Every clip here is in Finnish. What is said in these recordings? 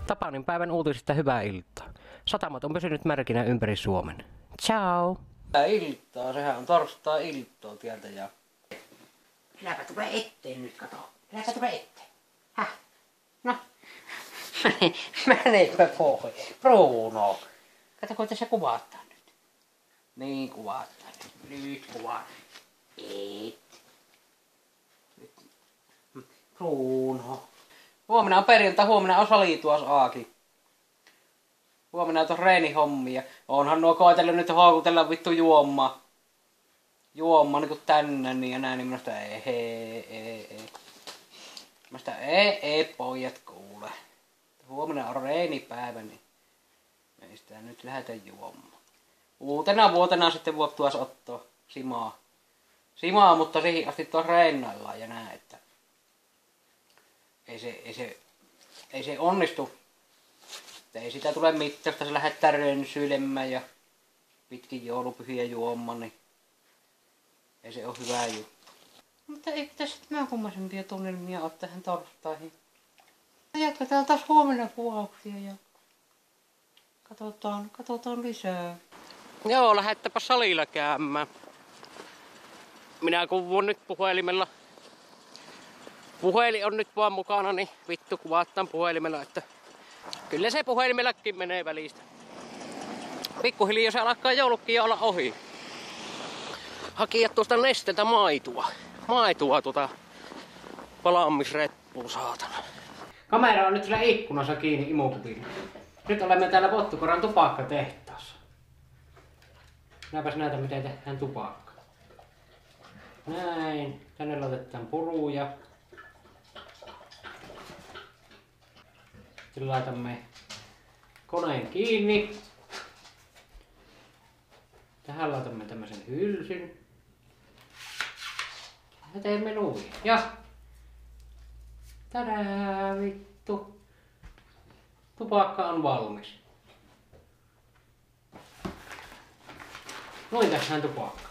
Tapanin päivän uutisista hyvää iltaa. Satamat on pysynyt märkinä ympäri Suomen. Ciao! Hyvää iltaa, sehän on torstai-iltaa tieltä ja... Äläpä tule eteen nyt, kato. Äläpä tule eteen. Häh? No. Meneipä pohja. Bruno. Kato, kun tässä kuvataan nyt. Niin kuvataan nyt. Nyt kuvataan. Bruno. Huomenna on perjantai, huomenna on salituasaaki. Huomenna on tos reenihommia. Onhan nuo koetellut nyt houkutella vittu juomaa. Juomaa niinku tänne ja näin, niin minusta ei. Minusta ei pojat kuule. Huomenna on reenipäivä, niin me ei sitä nyt lähdetä juomaan. Uutena vuotena sitten voi tuossa ottaa simaa, mutta siihen asti tuossa reennaillaan ja näin, että ei se onnistu. Ei sitä tule mitään, jos se lähettää rönsyilemään ja pitkin joulupyhiä juomaan, niin ei se ole hyvä juttu. Mutta eikö tässä mä kummasempia tunnelmia ole tähän torstaihin? Jatketaan taas huomenna kuvauksia ja katsotaan lisää. Joo, lähettäpä salilla käymään. Minä kuvun nyt puhelimella. Puhelin on nyt vaan mukana, niin vittu kuvataan puhelimella, että kyllä se puhelimellakin menee välistä. Pikkuhiljaa se alkaa joulukki jo olla ohi. Hakia tuosta nestettä maitoa valmisreppuun saatana. Kamera on nyt sillä ikkunassa kiinni imukuvilla. Nyt olemme täällä Pottukoran tupakkatehtaassa. Minäpäs näytän miten tehdään tupakka. Näin. Tänne laitetaan puruja. Sitten laitamme koneen kiinni. Tähän laitamme tämmösen hylsyn. Ja teemme nuin. Ja tadää vittu. Tupakka on valmis. Noin tehdään tupakka.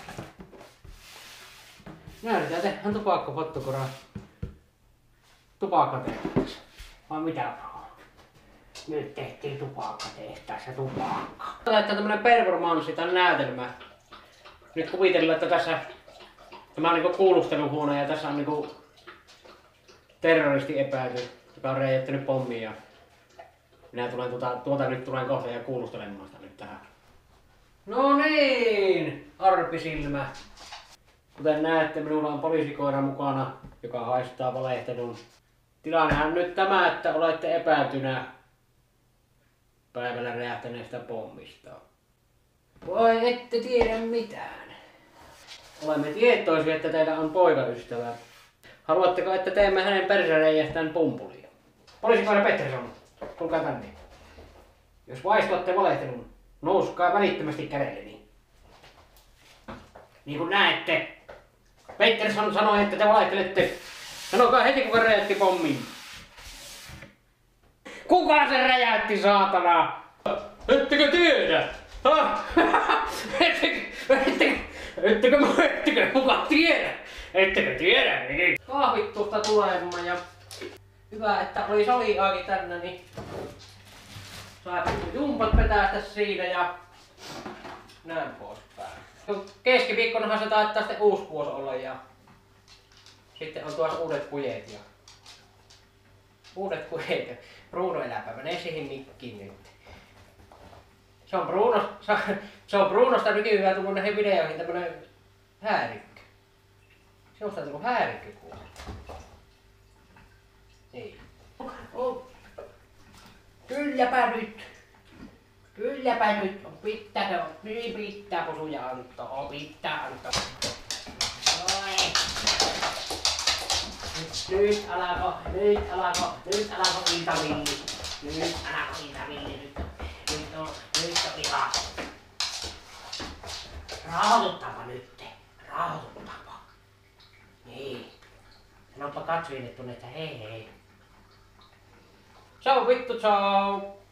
Näytetään tehdään tupakka Pottukoran tupakkatehtaassa. Vai mitä? Nyt tehtiin tupakkatehtaassa tupakka. Laittaa tämmönen performanssi tän näytelmä. Nyt kuvitellaan, että tässä tämä on niinku kuulusteluhuone ja tässä on niinku terroristi epäily, joka on räjäyttänyt pommia. Minä tulen tuota nyt tulen kohta ja kuulustelemaan sitä nyt tähän. No niin, arpisilmä. Kuten näette, minulla on poliisikoira mukana, joka haistaa valehtelun. Tilannehan nyt tämä, että olette epäiltynä päivällä räjähtäneestä pommista. Voi ette tiedä mitään. Olemme tietoisia, että teillä on poikaystävä. Haluatteko, että teemme hänen persereijästään pumpulia? Poliisikoira Pettersson, tulkaa tänne. Jos vaistoatte valehtelun, nouskaa välittömästi kädelleni. Niin kuin näette, Pettersson sanoi, että te valehtelette. Sanokaa heti, kuka räjäytti pommin. Kuka se räjäytti, saatana? Ettekö tiedä? Ettekö kuka tiedä? Ettekö tiedä? Niin. Kahvit tuosta tulemaan ja hyvä, että oli saliaakin tänne, niin saa jumpat petästä siinä ja näin poispäin. Keskiviikkonahan se taitaa sitten uusi vuosi olla ja sitten on tuossa uudet kujet ja Bruno eläpä menee siihen mikkiin nyt. Se on Brunosta nykyään tullut näihin videoihin tämmönen häirikkö. Se on tullut häirikkö kuule. Niin. Kylläpä nyt. Pitää posuja antaa. Pitää antaa. Nyt alako iltavilli. Nyt on ihan. Rauhoituttapa nyt. Niin. Sanoppa katsojille tunne, että hei. Ciao vittu, ciao.